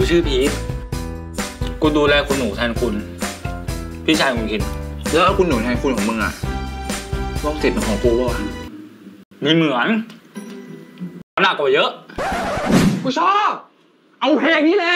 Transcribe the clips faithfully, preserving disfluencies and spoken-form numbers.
ชื่อพีทกูดูแลคุณหนูแทนคุณพี่ชายคุณคินแล้วคุณหนูแทนคุณของมึงอะโรคจิตของกูวะไม่เหมือนหนักกว่าเยอะกูชอบเอาเพลงนี้แหละ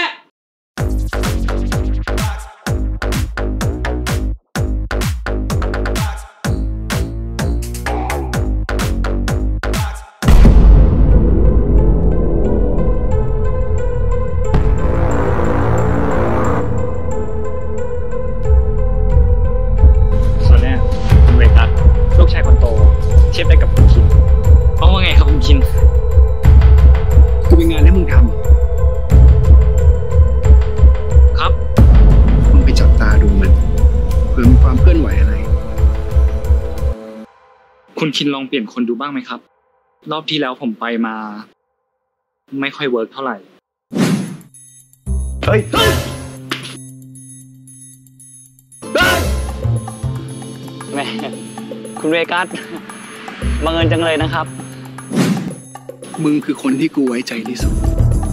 ลูกชายคนโตเทียบได้กับคุณคินเพราะว่าไงครับคุณคินกูมีงานให้มึงทำครับมึงไปจับตาดูมันเผื่อมีความเคลื่อนไหวอะไรคุณคินลองเปลี่ยนคนดูบ้างไหมครับรอบที่แล้วผมไปมาไม่ค่อยเวิร์กเท่าไหร่เฮ้ยแม่คุณเวกัสบังเอิญจังเลยนะครับมึงคือคนที่กูไว้ใจที่สุด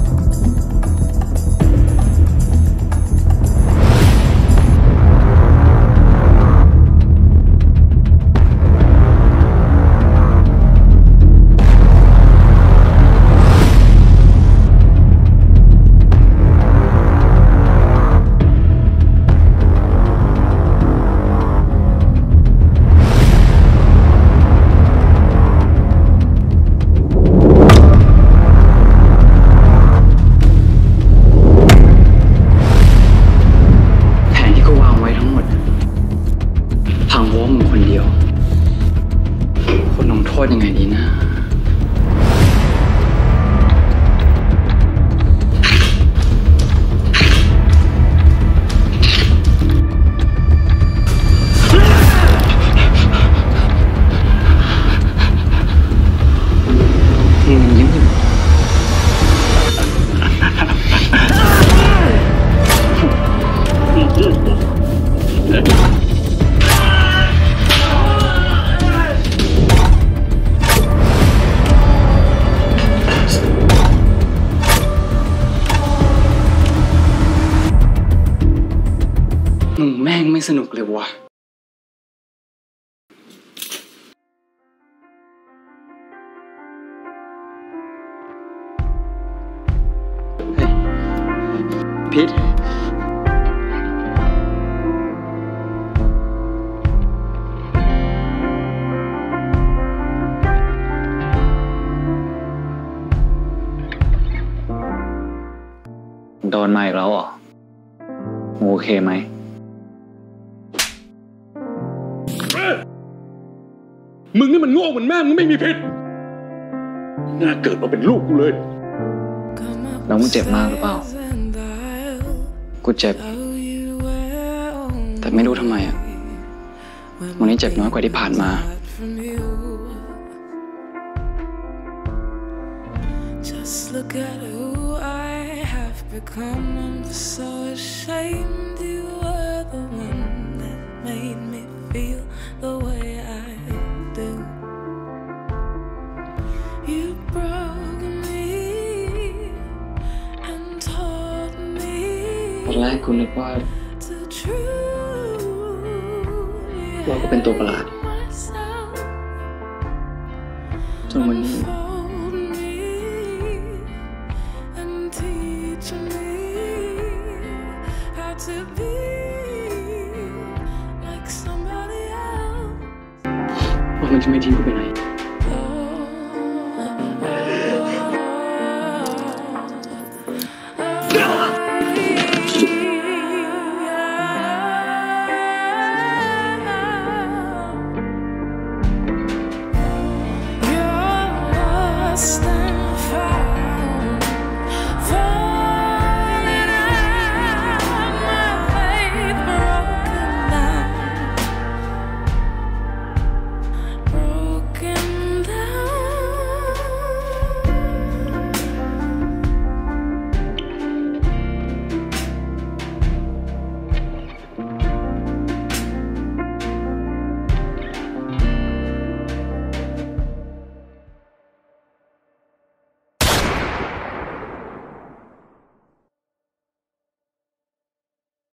โทษยังไงดีนะมึงยิ้มอยู่มึงแม่งไม่สนุกเลยวะเฮ้ยพีทโดนมาอีกแล้วเหรอโอเคไหมมึงนี่มันโง่เหมือนแม่มึงไม่มีผิดน่าเกิดมาเป็นลูกกูเลยแล้วมึงเจ็บมากหรือเปล่ากูเจ็บแต่ไม่รู้ทำไมอ่ะวันนี้เจ็บน้อยกว่าที่ผ่านมาตอนแรกคุณนึกว่าเราก็เป็นตัวประหลาดจนวันนี้ว่ามันจะไม่ทิ้งกูไปไหน